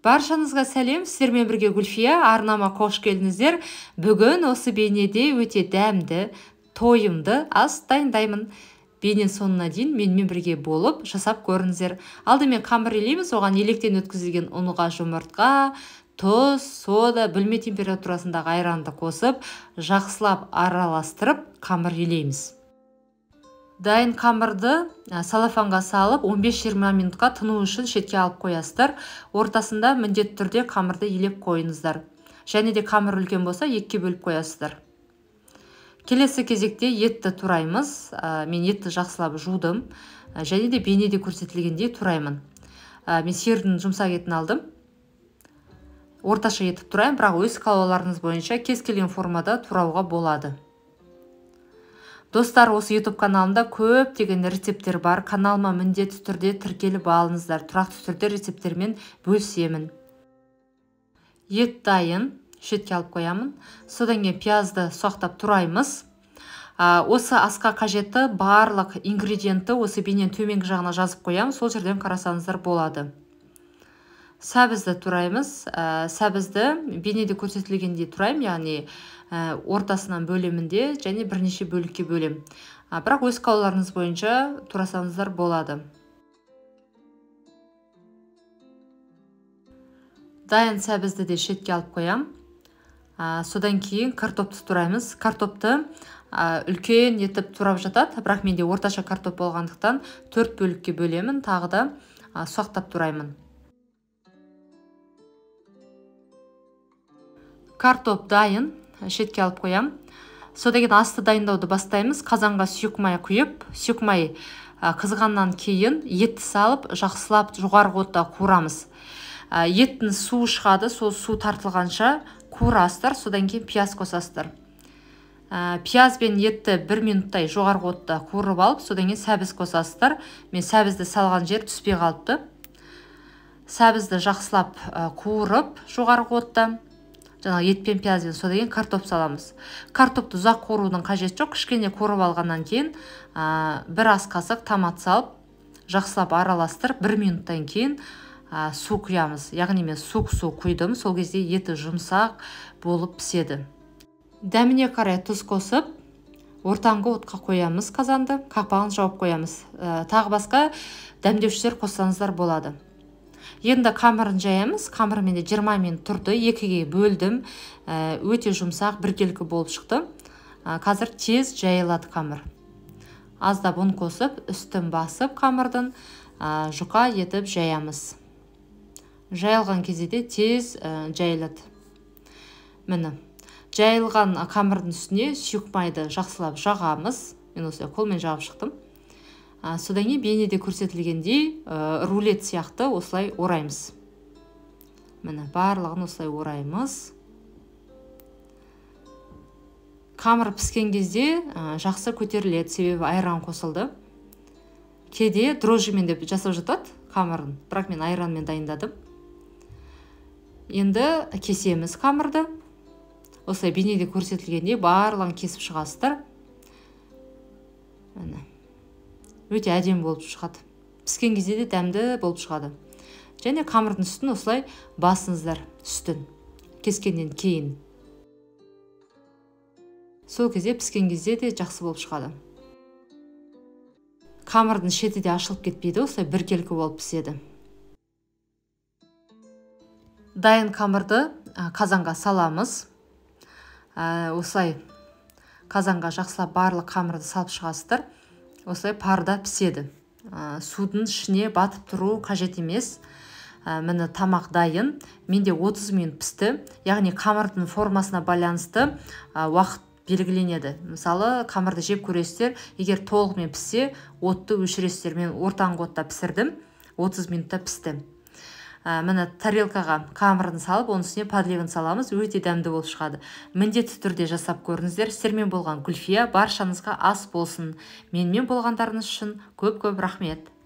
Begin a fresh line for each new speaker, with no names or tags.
Баршаңызға сәлем, сіздермен бірге Гүлфия, арнама қош келдіңіздер. Бүгін осы бейнеде өте дәмді, тойымды ас дайындаймын. Бейнен соңына дейін менімен бірге болып жасап көріңіздер. Алдымен қамыр илейміз, оған електен өткізілген ұнға, жұмыртқа, тұз, сода, бөлме температурасындағы айранды қосып, жақсылап араластырып қамыр илейміз. Дайын қамырды салафанға салып 15-20 минутқа тыну үшін шетке алып қоясыздар. Ортасында міндетті түрде қамырды илеп қойыңыздар. Және де қамыр үлкен болса екіге бөліп қоясыздар. Келесі кезекте етті тураймыз. Мен етті жақсылап жудым. Және де бейнеде көрсетілгендей тураймын. Мен сиырдың жұмсақ етін алдым. Орташа етіп тураймын, бірақ өз қалауларыңыз бойынша кез келген формада турауға болады. Достар, осы YouTube каналымда көптеген рецепттер бар. Каналыма міндетті түрде тіркеліп алыңыздар. Тұрақты түрде рецепттермен бөлісемін. Ет дайын, шетке алып қоямын. Содан кейін пиязды соқтап тураймыз. Осы асқа қажетті барлық ингредиентті осы бейнен төменгі жағына жазып қоямын. Сол жерден қарасаңыздар болады. Сәбізді тураймыз. Сәбізді бейнеде көрсетілгендей тураймын, яғни ортасынан бөлемінде және бірнеше бөлікке бөлем. Бірақ өз қалауларыңыз бойынша турасаңыздар болады. Дайын сәбізді де шетке алып қоям. Содан кейін картопты тураймыз. Картопты үлкен етіп турап жатады, бірақ менде орташа картоп болғандықтан 4 бөлікке бөлемін, тағы да соқтап тураймын. Картоп дайын, шетке алып қоям. Содан кейін асты дайындауды бастаймыз. Қазанға сұйық май құйып, сұйық май қызғаннан кейін етті салып, жақсылап жоғарғы отта қуырамыз. Еттің суы шығады, сол су тартылғанша қуырасыздар, содан кейін пияз қосасыздар. Пияз бен етті 1 минуттай жоғарғы отта қуырып алып, содан кейін сәбіз қосасыздар. Мен сәбізді салған жер түспей қалыпты. Сәбізді жақсылап қуырып жоғарғы отта, жаңағы ет пен пияз бен содан кейін картоп саламыз. Картопты ұзақ қуырудың қажеті жоқ. Кішкене қуырып алғаннан кейін 1 ас қасық томат салып, жақсылап араластырып 1 минуттан кейін су құямыз. Яғни мен су құйдым, сол кезде еті жұмсақ болып піседі. Дәміне қарай тұз қосып, ортаңғы отқа қоямыз қазанды, қақпағын жауып қоямыз. Тағы басқа дәмдеушілер қоссаңыздар болады. Енді қамырын жаямыз. Қамыр менде 20 минут тұрды, екіге бөлдім. Өте жұмсақ, біркелкі болып шықты. Қазір тез жайылады қамыр. Аздап ұн қосып, үстін басып қамырдың жұқа етіп жаямыз. Жайылған кезде тез жайылады. Міне, жайылған қамырдың үстіне сұйық майды жақсылап жағамыз. Мен осылай қолмен жағып шықтым. Содан кейін бейнеде көрсетілгендей рулет сияқты осылай ораймыз. Міне, барлығын осылай ораймыз. Қамыр піскен кезде жақсы көтеріледі, себебі айран қосылды. Кейде дрожжімен де жасап жатады қамырын, бірақ мен айранмен дайындадым. Енді кесеміз қамырды. Осылай бейнеде көрсетілгендей барлығын кесіп шығасыздар. Міне. Өте әдемі болып шығады. Піскен кезде де дәмді болып шығады. Және қамырдың үстін осылай басыңыздар, үстін кескеннен кейін. Сол кезде піскен кезде де жақсы болып шығады. Қамырдың шеті де ашылып кетпейді, осылай біркелкі болып піседі. Дайын қамырды қазанға саламыз. Осылай қазанға жақсылап барлық қамырды салып шығасыздар. Осылай парда піседі. Судың ішіне батып тұру қажет емес. Міне тамақ дайын. Менде 30 минут пісті. Яғни қамырдың формасына байланысты уақыт белгіленеді. Мысалы, қамырды жеп көресіздер, егер толығымен піссе, отты өшіресіздер. Мен ортаңғы отта пісірдім, 30 минутта пісті. Міне тарелкаға қамырын салып, оның үстіне подливын саламыз, өте дәмді болып шығады. Міндетті түрде жасап көріңіздер. Сіздермен болған Гүлфия, баршаңызға ас болсын. Менімен болғандарыңыз үшін көп-көп рахмет.